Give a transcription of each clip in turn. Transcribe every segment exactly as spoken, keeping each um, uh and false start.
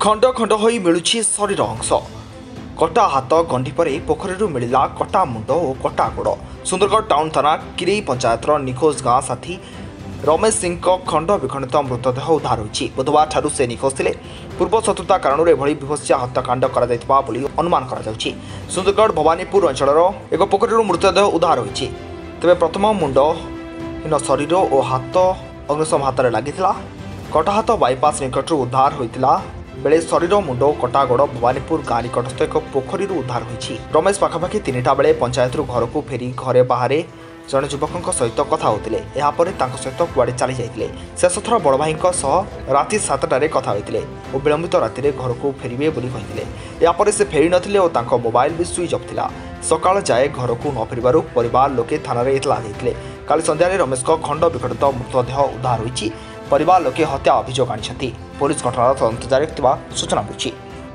खंड खंड होई मिलुछि शरीर अंश कटा हाथ गंढी पर पोखरी मिला कटा मुंड और कटा गोड़। सुंदरगढ़ टाउन थाना किरई पंचायतर निखोज गाँ साथी रमेश सिंह खंड विखंडित मृतदेह उद्धार होइछि। बुधवार ठारू से निखोज थे। पूर्व शत्रुता कारण एभली विभत्स्य हत्याकांड अनुमान करा। सुंदरगढ़ भवानीपुर अंचल एक पोखरी मृतदेह उद्धार होइछि। तेबे प्रथम मुंड हीन शरीर और हाथ अग्निशम हाथ में लगी कटा हाथ बाईपास निकट उद्धार होता बेले शरीर मुंड और कटा गोड़ भवानीपुर गाँ निकटस्थ एक पोखरी उद्धार होइछि। रमेश पाखापाखि तीनटा बेले पंचायत घर को फेरी घरे बाहर जड़े युवकों सहित कथा होते सहित कुआड़े चली जाते शेष थर बड़ भाई राति सातटारे कथा होते और विलंबित राति घर को फेरबे यापर से फेरी नथिले और तांको मोबाइल भी स्विच ऑफ थिला। सकाळ जाए घर को न फेरबारु परिवार लोके थाना इतला देते। काली संध्यारे रमेश खंड विखंडित मृतदेह उद्धार होइछि। परिवार लोके हत्या अभियोग आनिछथि। पुलिस घटनार तदंत जारी करथिबा सूचना मिलुछि।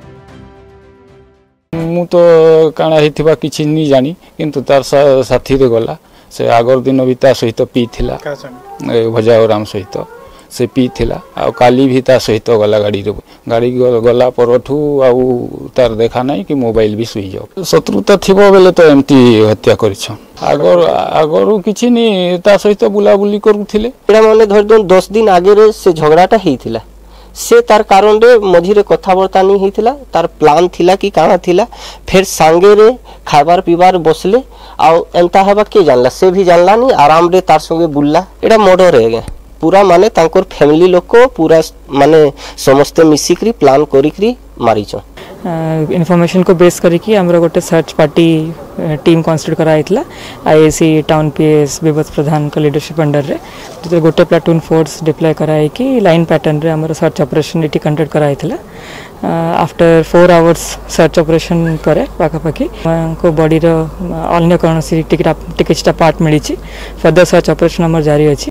मु तो काना हिथिबा किछि नि जानी किंतु तार साथी रे गला से आगर दिन भी ता सहित पी थिला भजा राम सहित से पी थिला आ काली भी ता सहित गला गाड़ी रे गाड़ी गला परठू आ तार देखा नहीं कि मोबाइल भी सुई जाओ शत्रुता थिबो बेले तो एमती हत्या करिछ। आगर आगर किछि नि ता सहित बुला बुली करूथिले एडा माने धर दो दस दिन आगे रे से झगड़ाटा हेथिला से तार कारण रे मझिरे कथावार्ता नहीं हेथिला। तार प्लान थिला कि काना थिला फिर सांगे रे खाबार पीबार बसले आ एंता हबा के जानला से भी जानला नहीं आराम रे तार संगे बुल्ला एडा मर्डर है गे पूरा माने तांकर फैमिली लोग को पूरा माने समस्त मिसिकरी प्लान करिकरी मारिछ। इनफॉरमेशन को बेस करके हमरा गोटे सर्च पार्टी टीम कन्स्टिट्यूट कराइतला आईएसी टाउन पीएस विभत प्रधान का लीडरशिप अंडर रे तो गोटे प्लाटून फोर्स डिप्लॉय कराई कि लाइन पैटर्न रे हमरा सर्च ऑपरेशन एटी कंडक्ट कराइतला। After four hours search operation पर पाखापाखि को बॉडी रो अन्य कौन सी टिकटा टिकटा पार्ट मिली फर्दर सर्च ऑपरेशन हमर जारी अछि।